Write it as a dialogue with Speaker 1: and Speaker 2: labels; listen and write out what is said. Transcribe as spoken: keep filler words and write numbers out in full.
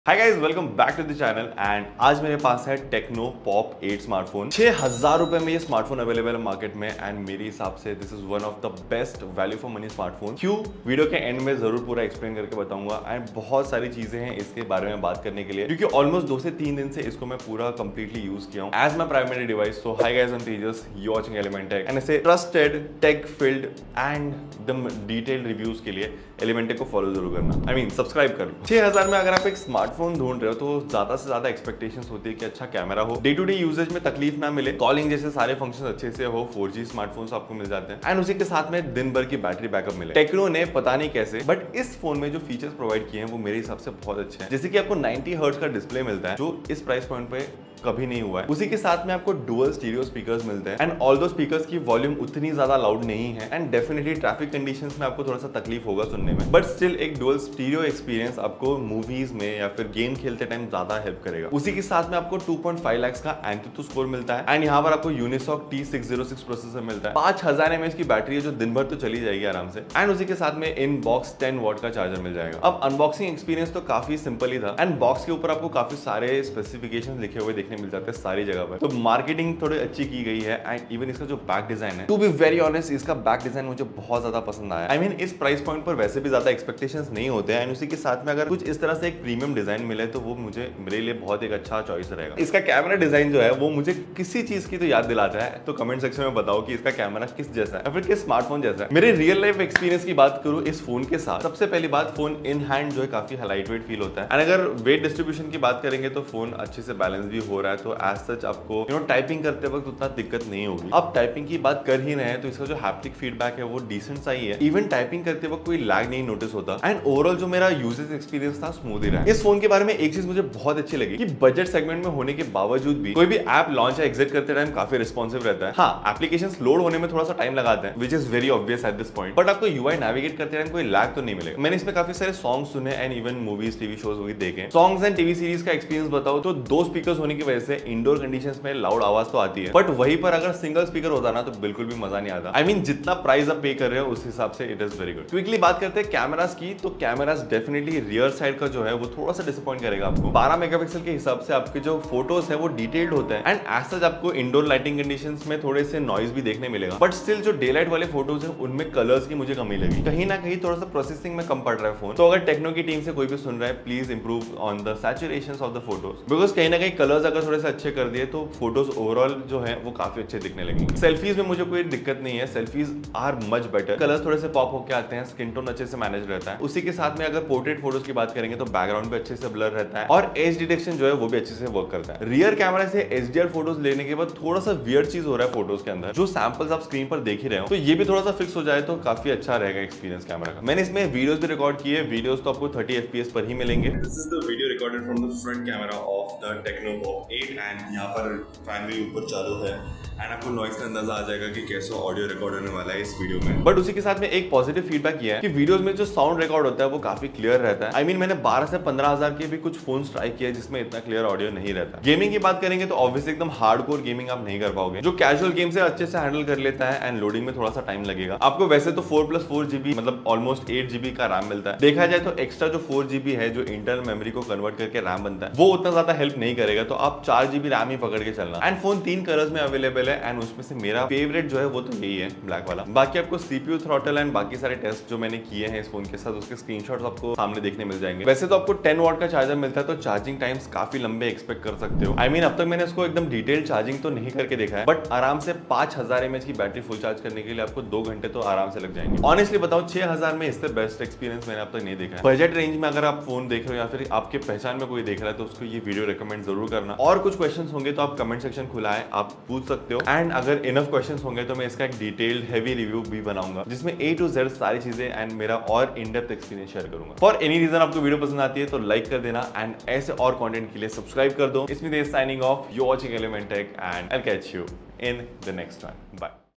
Speaker 1: Hi guys, welcome back to the channel. And आज मेरे पास है टेक्नो पॉप एट स्मार्टफोन। छह हजार रुपए में ये स्मार्टफोन अवेलेबल है मार्केट में एंड मेरे हिसाब से this is one of the best value for money smartphone. क्यों, वीडियो के एंड में जरूर पूरा एक्सप्लेन करके बताऊंगा। एंड बहुत सारी चीजें हैं इसके बारे में बात करने के लिए, क्योंकि ऑलमोस्ट दो से तीन दिन से इसको मैं पूरा कंप्लीटली यूज किया हूँ as my primary device. So hi guys, I am Tejas, you watching Elementech and ऐसे trusted tech field and the detailed reviews के लिए एलिमेंटेक को फॉलो जरूर करना। आई मीन सब्सक्राइब कर लो। छह हजार में अगर आप एक स्मार्टफोन ढूंढ रहे हो तो ज्यादा से ज्यादा एक्सपेक्टेशंस होती है कि अच्छा कैमरा हो, डे टू डे यूजेज में तकलीफ ना मिले, कॉलिंग जैसे सारे फंक्शन अच्छे से हो, फोर जी स्मार्टफोन्स आपको मिल जाते हैं एंड उसी के साथ में दिन भर की बैटरी बैकअप मिले। टेक्नो ने पता नहीं कैसे बट इस फोन में जो फीचर्स प्रोवाइड किए हैं वो मेरे हिसाब से बहुत अच्छे हैं। जैसे कि आपको नाइंटी हर्ट्ज का डिस्प्ले मिलता है जो इस प्राइस पॉइंट पे कभी नहीं हुआ है। उसी के साथ में आपको डुअल स्टीरियो स्पीकर्स मिलते हैं एंड ऑल दो स्पीकर्स की वॉल्यूम उतनी ज्यादा लाउड नहीं है एंड डेफिनेटली ट्रैफिक कंडीशंस में आपको थोड़ा सा तकलीफ होगा सुनने में, बट स्टिल एक डुअल स्टीरियो एक्सपीरियंस आपको मूवीज में या फिर गेम खेलते टाइम ज्यादा हेल्प करेगा। उसी के साथ में आपको टू पॉइंट फाइव लाख का एंटूटू स्कोर मिलता है एंड यहाँ पर आपको Unisoc T six zero six processor मिलता है। पांच हजार एमएच की बैटरी है जो दिन भर तो चली जाएगी आराम से एंड उसी के साथ में इन बॉक्स टेन वॉट का चार्जर मिल जाएगा। अब अनबॉक्सिंग एक्सपीरियंस तो काफी सिंपल ही था एंड बॉक्स के ऊपर आपको काफी सारे स्पेसिफिकेशन लिखे हुए देखने मिल जाते हैं सारी जगह पर। तो मार्केटिंग थोड़ी अच्छी की गई है एंड इवन इसका जो बैक डिजाइन है, टू बी वेरी ऑनेस्ट, इसका बैक डिजाइन मुझे बहुत ज्यादा पसंद आया। आई I मीन mean, इस प्राइस पॉइंट पर वैसे भी ज्यादा एक्सपेक्टेशंस नहीं होते हैं एंड उसी के साथ में अगर कुछ इस तरह से एक प्रीमियम डिजाइन मिले तो वो मुझे मेरे लिए बहुत एक अच्छा चॉइस रहेगा। इसका कैमरा डिजाइन जो है वो मुझे किसी चीज की तो याद दिलाता है, तो कमेंट सेक्शन में बताओ कि इसका कैमरा किस जैसा है या फिर किस स्मार्टफोन जैसा है। मेरे रियल लाइफ एक्सपीरियंस की बात करूं इस फोन के साथ, सबसे पहली बात, फोन इन हैंड जो है काफी लाइट वेट फील होता है एंड अगर वेट डिस्ट्रीब्यूशन की बात करेंगे तो फोन अच्छे से बैलेंस भी हो रहा है, तो एज सच आपको यू नो टाइपिंग करते वक्त उतना दिक्कत नहीं होगी। अब टाइपिंग की बात कर ही रहे हैं तो इसका जो हैप्टिक फीडबैक है वो डिसेंट सा ही है। इवन टाइपिंग करते वक्त कोई लैग नहीं नोटिस होता एंड ओवरऑल जो मेरा यूजेज एक्सपीरियंस था स्मूथ ही रहा। इस फोन के बारे में एक चीज मुझे बहुत अच्छी लगी कि बजट सेगमेंट में होने के बावजूद भी कोई भी ऐप लॉन्च या एग्जिट करते टाइम काफी रिस्पॉन्सिव रहता है। हाँ, एप्लीकेशंस लोड होने में थोड़ा सा टाइम लगाते हैं which is very obvious at this point, but आपको यूआई नेविगेट करते टाइम कोई लैग तो नहीं मिलेगा। मैंने इसमें काफी सारे सॉन्ग सुने and even movies TV shows भी देखे। सॉन्ग्स एंड टीवी सीरीज का एक्सपीरियंस बताओ तो दो स्पीकर्स होने की वजह से इंडोर कंडीशंस में लाउड आवाज तो आती है, बट वहीं पर अगर सिंगल स्पीकर होता ना तो बिल्कुल भी मजा नहीं आता। आई I मीन mean, जितना प्राइस आप पे कर रहे हो उस हिसाब से it is very good. Quickly बात करते हैं कैमरास की, तो कैमरास डेफिनेटली रियर साइड का जो है वो थोड़ा सा डिसअपॉइंट करेगा आपको। बारह मेगापिक्सल के हिसाब से आपके जो फोटोज है वो डिटेल्ड होते हैं एंड एज सच आपको इंडोर लाइटिंग कंडीशंस में थोड़े से नॉइज भी देखने मिलेगा, बट स्टिल जो डे लाइट वाले फोटोज है उनमें कलर्स की मुझे कमी लगी। कहीं ना कहीं थोड़ा सा प्रोसेसिंग में कम पड़ रहा है फोन। तो अगर टेक्नो की टीम से कोई भी सुन रहा है, please improve on the saturation of the photos, because कहीं ना कहीं कलर्स अगर थोड़े से अच्छे कर दिए तो फोटोज ओवरऑल जो है वो काफी अच्छे दिखने लगेंगे। सेल्फीज में मुझे कोई दिक्कत नहीं है, selfies are much better, colours थोड़े से पॉप होके आते हैं, स्किन टोन अच्छे से मैनेज रहता है। उसी के साथ में अगर पोर्ट्रेट फोटोज की बात करेंगे तो बैकग्राउंड भी अच्छे से ब्लर रहता है और एज डिटेक्शन जो है वो भी अच्छे से वर्क करता है। रियर कैमरा से एचडीआर फोटोज लेने के बाद थोड़ा सा वियर्ड चीज हो रहा है फोटोज के अंदर, जो सैंपल्स आप स्क्रीन पर देख ही रहे हो, तो ये भी थोड़ा सा फिक्स हो जाए तो काफी अच्छा रहेगा एक्सपीरियंस कैमरा का। मैंने इसमें वीडियोस भी रिकॉर्ड किए, वीडियोस तो आपको थर्टी एफपीएस पर ही मिलेंगे। This is the video recorded from the front camera of the Tecno Pop eight and यहाँ पर फैन भी ऊपर चालू है एंड आपको नॉइस का अंदाजा आ जाएगा कि कैसे ऑडियो रिकॉर्ड होने वाला है इस वीडियो में। बट उसी के साथ में एक पॉजिटिव फीडबैक किया है कि वीडियोस में जो साउंड रिकॉर्ड होता है वो काफी क्लियर रहता है। आई I मीन mean, मैंने बारह से पंद्रह हजार के भी कुछ फोन ट्राई किया जिसमें इतना क्लियर ऑडियो नहीं रहता। गेमिंग की बात करेंगे तो ऑब्वियसली एकदम हार्डकोर गेमिंग आप नहीं कर पाओगे। जो कैजुअल गेम से अच्छे से हैंडल कर लेता है एंड लोडिंग में थोड़ा सा टाइम लगेगा आपको। वैसे तो फोर प्लस फोर जीबी मतलब ऑलमोस्ट एट जीबी का रैम मिलता है। देखा जाए तो एक्स्ट्रा जो फोर जीबी है जो इंटरनल मेमोरी को कन्वर्ट करके रैम बनता है वो उतना ज्यादा हेल्प नहीं करेगा, तो आप चार जीबी रैम ही पकड़ के चलना। एंड फोन तीन कलर्स में अवेलेबल है एंड उसमें से मेरा फेवरेट जो है वो तो यही है, ब्लैक वाला। बाकी आपको सीपीयू थ्रॉटल एंड बाकी सारे टेस्ट जो मैंने किए हैं इस फोन के साथ उसके स्क्रीनशॉट्स आपको सामने देखने मिल जाएंगे। वैसे तो आपको टेन वॉट का चार्जर मिलता है तो चार्जिंग टाइम्स काफी लंबे एक्सपेक्ट कर सकते हो। आई I मीन mean, अब तक मैंने इसको एकदम डिटेल चार्जिंग तो नहीं करके देखा है, बट आराम से पांच हजार एमएच की बैटरी फुल चार्ज करने के लिए आपको दो घंटे तो आराम से लग जाएंगे। ऑनेस्टली बताऊं, छह हजार में इससे बेस्ट एक्सपीरियंस मैंने अब तक नहीं देखा है। बजट रेंज में अगर आप फोन देख रहे हो या फिर आपके पहचान में कोई देख रहा है तो उसको ये वीडियो रिकमेंड जरूर करना। और कुछ क्वेश्चन होंगे तो आप कमेंट सेक्शन खुला है, आप पूछ सकते हो एंड अगर इनफ क्वेश्चन होंगे तो मैं इसका एक डिटेल्ड हेवी रिव्यू भी बनाऊंगा जिसमें ए टू जेड सारी चीजें एंड मेरा और इन डेप्थ एक्सपीरियंस शेयर करूंगा। फॉर एनी रीजन आपको वीडियो पसंद आती है तो लाइक कर देना एंड ऐसे और कंटेंट के लिए सब्सक्राइब कर दो। इसमें signing off, you watching Elementech and I will catch you in the next one. Bye.